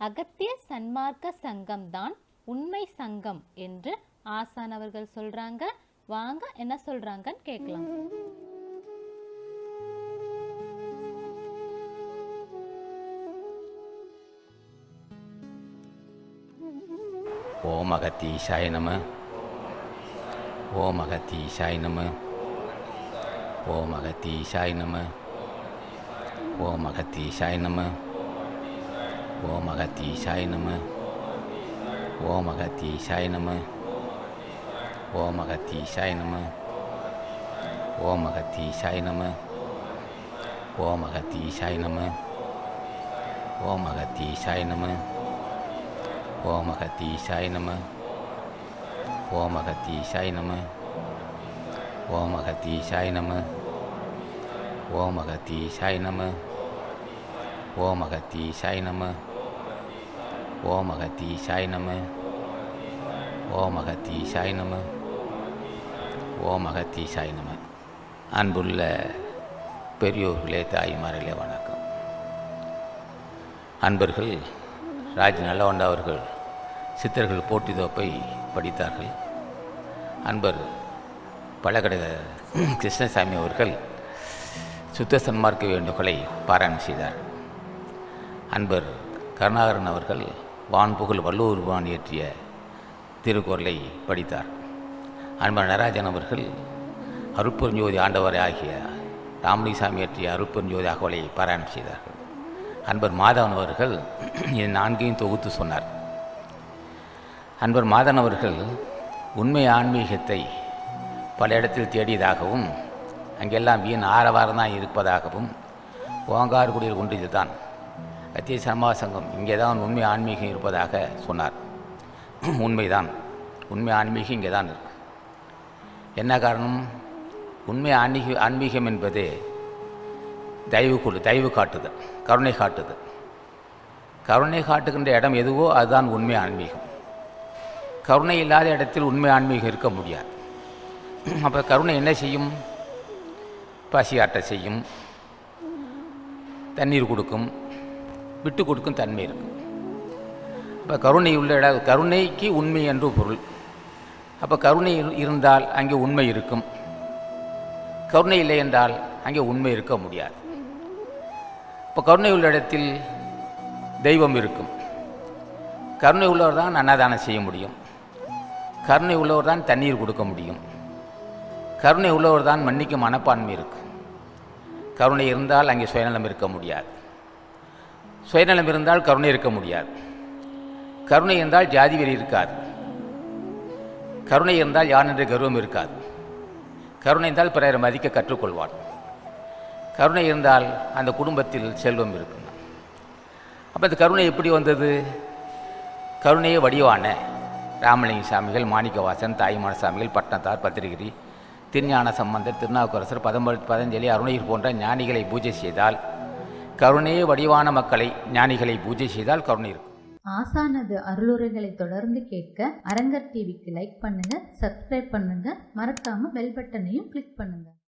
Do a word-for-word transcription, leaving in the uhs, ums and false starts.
அகத்திய சன்மார்க்க சங்கம் தான் உண்மை சங்கம் என்று ஆசான் அவர்கள் சொல்றாங்க. வாங்க என்ன சொல்றாங்கன்னு கேட்கலாம். ஓம் அகத்தீசாய நம. ஓம் அகத்தீசாய நம. ஓம் அகத்தீசாய நம. ஓம் அகத்தீசாய நம. ஓம் அகத்தீசாய நம. ஓம் அகத்தீசாய நம. ஓம் அகத்தீசாய நம. ஓம் அகத்தீசாய நம. ஓம் அகத்தீசாய நம. ஓம் அகத்தீசாய நம. ஓம் அகத்தீசாய நம. ஓம் அகத்தீசாய நம. ஓம் அகத்தீசாய நம. ஓம் அகத்தீசாய நம. ஓம் அகத்தீசாய நம. ஓம் அகத்தீசாய நம. ஓம் அகத்தீசாய நம. ஓம் அகத்தீசாய நம. அன்புள்ள பெரியோர்களே, தாய்மார்களே, வணக்கம். அன்பர்கள் ராஜ் நல்லவண்டா அவர்கள் சித்தர்கள் போட்டி தோப்பை படித்தார்கள். அன்பர் பழகட கிருஷ்ணசாமி அவர்கள் சுத்த சன்மார்க்க வேண்டுகோளை பாராயணம் செய்தார். அன்பர் கருணாகரன் அவர்கள் வான்புகழ் வள்ளுவர் வான் இயற்றிய திருக்குறளை படித்தார். அன்பர் நடராஜன் அவர்கள் அருட்பெருஞ்சோதி ஆண்டவரை ஆகிய ராமலிசாமி இயற்றிய அருட்பெருஞ்சோதி அகவலை பாராயணம் செய்தார்கள். அன்பர் மாதவன் அவர்கள் இது நான்கையும் தொகுத்து சொன்னார். அன்பர் மாதவன் அவர்கள் உண்மை ஆன்மீகத்தை பல இடத்தில் தேடியதாகவும் அங்கெல்லாம் வீண் ஆரவாரம் தான் இருப்பதாகவும் ஓங்கார்குடியில் ஒன்றில் தான் அத்திய சன்மார்க்க சங்கம் இங்கே தான் உண்மை ஆன்மீகம் இருப்பதாக சொன்னார். உண்மைதான், உண்மை ஆன்மீகம் இங்கே தான் இருக்கு. என்ன காரணம்? உண்மை ஆன்மீக ஆன்மீகம் என்பது தயவு கொடு தயவு காட்டுதல், கருணை காட்டுதல். கருணை காட்டுகின்ற இடம் எதுவோ அதுதான் உண்மை ஆன்மீகம். கருணை இல்லாத இடத்தில் உண்மை ஆன்மீகம் இருக்க முடியாது. அப்போ கருணை என்ன செய்யும்? பசி ஆட்ட செய்யும், தண்ணீர் கொடுக்கும், விட்டு கொடுக்கும் தன்மை இருக்கும். அப்போ கருணை உள்ள இட கருணைக்கு உண்மை என்று பொருள். அப்போ கருணை இருந்தால் அங்கே உண்மை இருக்கும். கருணை இல்லை என்றால் அங்கே உண்மை இருக்க முடியாது. இப்போ கருணை உள்ள இடத்தில் தெய்வம் இருக்கும். கருணை உள்ளவர் தான் அன்னதானம் செய்ய முடியும். கருணை உள்ளவர் தான் தண்ணீர் கொடுக்க முடியும். கருணை உள்ளவர் தான் மன்னிக்கும் மனப்பான்மை இருக்கு. கருணை இருந்தால் அங்கே சுயநலம் இருக்க முடியாது. சுயநலம் இருந்தால் கருணை இருக்க முடியாது. கருணை இருந்தால் ஜாதி வெறி இருக்காது. கருணை இருந்தால் யான் என்ற கர்வம் இருக்காது. கருணை இருந்தால் பிறரை மதிக்க கற்றுக்கொள்வான். கருணை இருந்தால் அந்த குடும்பத்தில் செல்வம் இருக்கும். அப்போ இந்த கருணை எப்படி வந்தது? கருணையே வடிவான ராமலிங்க சாமிகள், மாணிக்கவாசன், தாய்மான சாமிகள், பட்டணத்தார், பத்திரிகிரி, திருஞான சம்பந்தர், திருநாவுக்கரசர், பதம்ப பதஞ்சலி, அருணகிரி போன்ற ஞானிகளை பூஜை செய்தால், கருணையே வடிவான மக்களை ஞானிகளை பூஜை செய்தால் கருணை இருக்கும். ஆசானது அருளுரைகளை தொடர்ந்து கேட்க அரங்கர் டிவிக்கு லைக் பண்ணுங்க, சப்ஸ்கிரைப் பண்ணுங்க, மறக்காம பெல் பட்டனையும் கிளிக் பண்ணுங்க.